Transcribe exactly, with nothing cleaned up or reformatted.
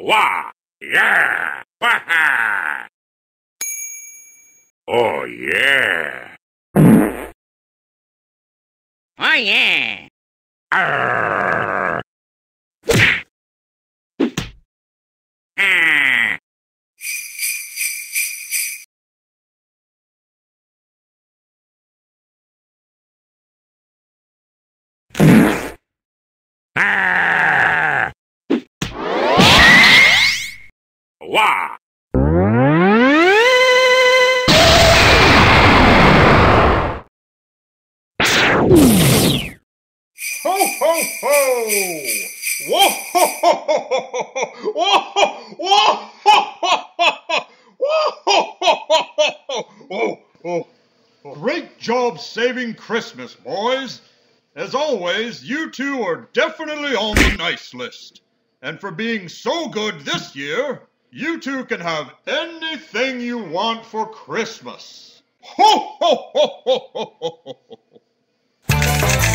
Wah! Yeah! Waha! Oh, yeah! Oh, yeah! Arr! Ah! Ah! Wah! Ho, ho, ho! Whoa, ho, ho, ho, ho, whoa, whoa, whoa, whoa, oh, oh. Great job saving Christmas, boys. As always, you two are definitely on the nice list. And for being so good this year, you two can have anything you want for Christmas. Ho, ho, ho, ho, ho, ho, ho.